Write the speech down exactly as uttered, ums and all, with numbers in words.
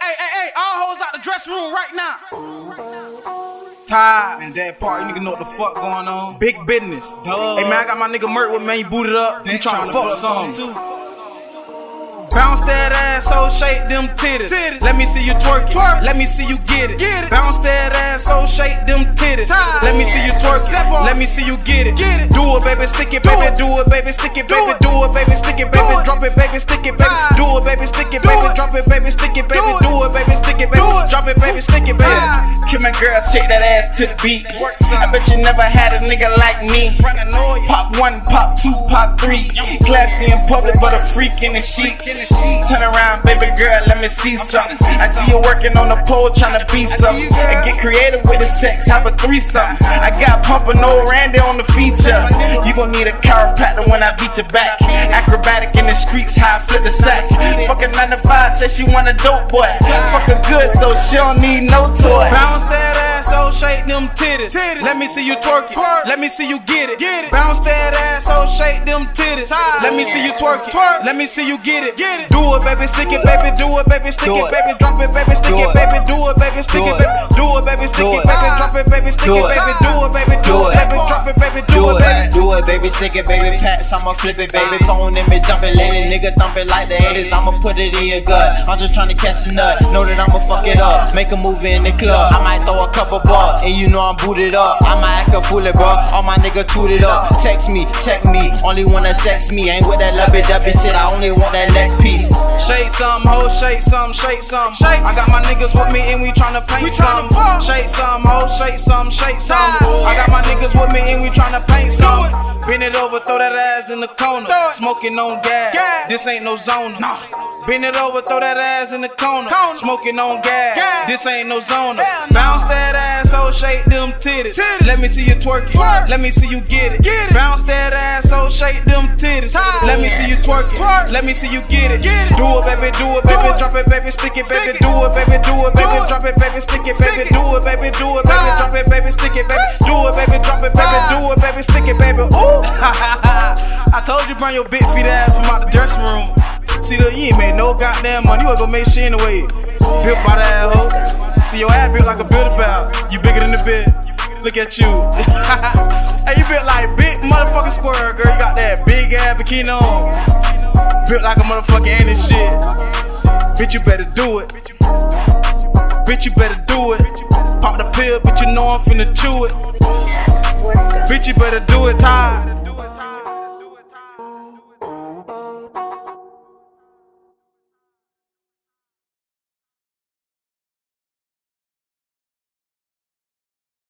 Hey, hey, hey, all hoes out the dressing room right now. Tired, and that part, you nigga know what the fuck going on. Big business, duh. Hey man, I got my nigga Merk with me, he booted up. He tryna fuck some too. Bounce that ass, so shake them titties. titties. Let me see you twerk it. Twerk. Let me see you get it. Get it. Bounce that ass, so shake them titties. Time. Let me see you twerk it. Let me see you get it. Get it. Do it, baby, stick it, do baby. It. Do it, baby, stick it, baby. Do it, baby, stick it, baby. Drop it, baby, stick it, baby. Time. Do it, baby, stick it, baby. Drop it, baby, stick it, baby. Do it, baby, stick it, baby. Drop it, baby, stick it, baby. Kill my girl, shake that ass to the beat. I bet you never had a nigga like me. Pop one, pop two, pop three. Classy in public, but a freak in the sheets. Turn around, baby girl, let me see something. I see you working on the pole, trying to be something. And get creative with the sex, have a threesome. I got pumping old Randy on the feature. You gon' need a chiropractor when I beat your back. Acrobatic in the streets, how I flip the sack. Fucking nine to five, said she want a dope boy. Fuck her good, so she don't need no toy. Bounce that ass, so shake them titties. Let me see you twerk it. Let me see you get it. Bounce that ass, so shake them titties. Let me see you twerk it. Let me see you get it. Do it, baby, stick it, baby. Do it, baby, stick it, baby. Drop it, baby, stick it, baby. Do it, baby, stick it, baby. Do it, baby, stick it, baby. Drop it, baby, stick it, baby. Do it, baby, do it, baby. Drop it, baby, do it, baby. Do it, baby, stick it, baby. Pats, I'ma flip it, baby. Phone in me, jumping, lady, nigga, thump it like the haters. I'ma put it in your gut. I'm just trying to catch a nut. Know that I'ma fuck it up. Make a move in the club. I might throw a couple bucks, and you know I'm booted up. I might act a fool, bro. All my nigga tooted up. Text me, check me. Only wanna sex me. Ain't with that lovey-dovey shit. I only want that neck piece. Shake some, ho, shake some, shake some. Shake. I got my niggas with me and we tryna paint we some. Shake some, ho, shake some, shake some. I got my niggas with me and we tryna paint some. Bend it over, throw that ass in the corner. Smoking on gas. gas. This ain't no zona. No. Bend it over, throw that ass in the corner. corner. Smoking on gas. gas. This ain't no zona. No. Bounce that ass, so shake them titties. titties. Let me see you twerk it. Twerk. Let me see you get it. Get it. Bounce that ass, so shake them titties. Time. Let me see you twerk it. Twerk. Let me see you get it. Get it. Do it, baby, do it, baby. Do it. Drop it, baby, stick it, baby. Stick do it, baby, do it, baby. Do drop it, baby, stick it, baby. Do it, baby, do it, baby. Drop it, baby, stick it, baby. Do it, baby, drop it, baby. Do it, baby, stick it, baby. Ooh. I told you bring your big feet ass from out the dressing room. See, look, you ain't made no goddamn money. You ain't gonna make shit anyway. Built by the ass hoe. See, your ass built like a build-a-bout. You bigger than the bed. Look at you. Hey, you built like big motherfucking square, girl. You got that big ass bikini on. Built like a motherfucking ain't shit. Bitch, you better do it. Bitch, you better do it. Pop the pill, bitch, you know I'm finna chew it. Bitch, you better do it, tired.